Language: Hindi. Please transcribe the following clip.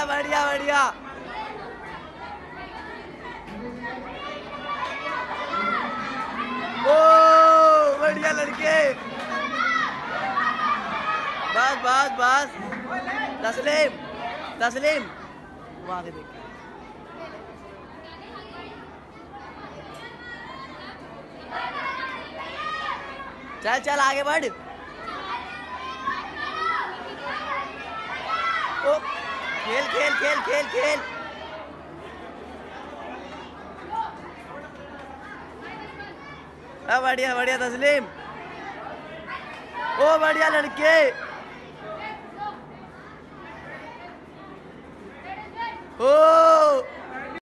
बढ़िया बढ़िया। ओ बढ़िया लड़के। बस बस बस। तस्लीम तस्लीम वहां से देख। चल चल आगे बढ़। ओ खेल खेल खेल खेल खेल। बढ़िया बढ़िया तस्लीम। ओ बढ़िया लड़के। ओ